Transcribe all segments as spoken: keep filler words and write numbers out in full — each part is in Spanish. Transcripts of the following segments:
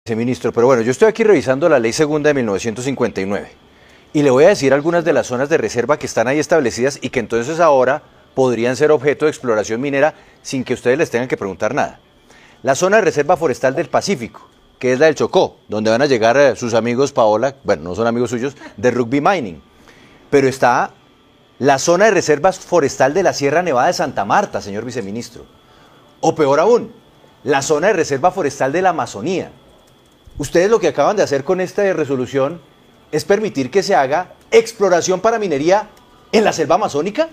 Viceministro, pero bueno, yo estoy aquí revisando la Ley Segunda de mil novecientos cincuenta y nueve y le voy a decir algunas de las zonas de reserva que están ahí establecidas y que entonces ahora podrían ser objeto de exploración minera sin que ustedes les tengan que preguntar nada. La zona de reserva forestal del Pacífico, que es la del Chocó, donde van a llegar eh, sus amigos Paola, bueno, no son amigos suyos, de Rugby Mining. Pero está la zona de reservas forestal de la Sierra Nevada de Santa Marta, señor viceministro. O peor aún, la zona de reserva forestal de la Amazonía. Ustedes lo que acaban de hacer con esta resolución es permitir que se haga exploración para minería en la selva amazónica.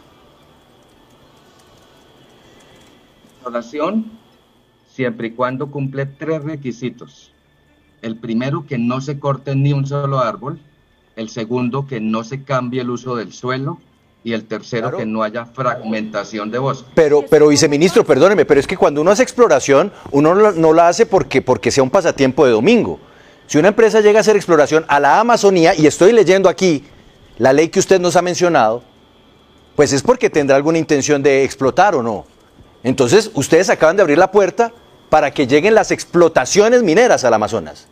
Exploración siempre y cuando cumple tres requisitos. El primero, que no se corte ni un solo árbol. El segundo, que no se cambie el uso del suelo. Y el tercero, claro, que no haya fragmentación de bosque. Pero, pero viceministro, perdóneme, pero es que cuando uno hace exploración, uno no la hace porque, porque sea un pasatiempo de domingo. Si una empresa llega a hacer exploración a la Amazonía, y estoy leyendo aquí la ley que usted nos ha mencionado, pues es porque tendrá alguna intención de explotar o no. Entonces, ustedes acaban de abrir la puerta para que lleguen las explotaciones mineras al Amazonas.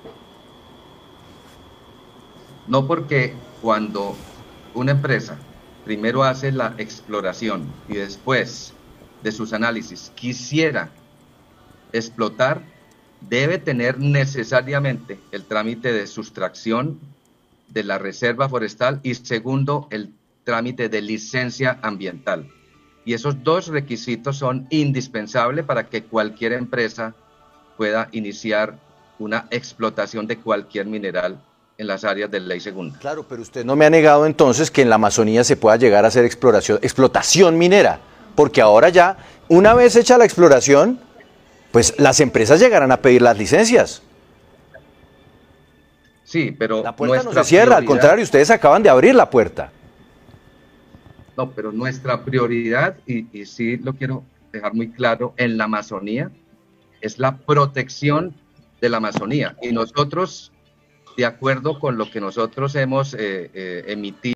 No, porque cuando una empresa primero hace la exploración y después de sus análisis quisiera explotar, debe tener necesariamente el trámite de sustracción de la reserva forestal y segundo, el trámite de licencia ambiental. Y esos dos requisitos son indispensables para que cualquier empresa pueda iniciar una explotación de cualquier mineral en las áreas de ley segunda. Claro, pero usted no me ha negado entonces que en la Amazonía se pueda llegar a hacer exploración, explotación minera, porque ahora ya, una vez hecha la exploración, pues las empresas llegarán a pedir las licencias. Sí, pero la puerta no se cierra, al contrario, ustedes acaban de abrir la puerta. No, pero nuestra prioridad, y, y sí lo quiero dejar muy claro, en la Amazonía, es la protección de la Amazonía. Y nosotros, de acuerdo con lo que nosotros hemos eh, eh, emitido,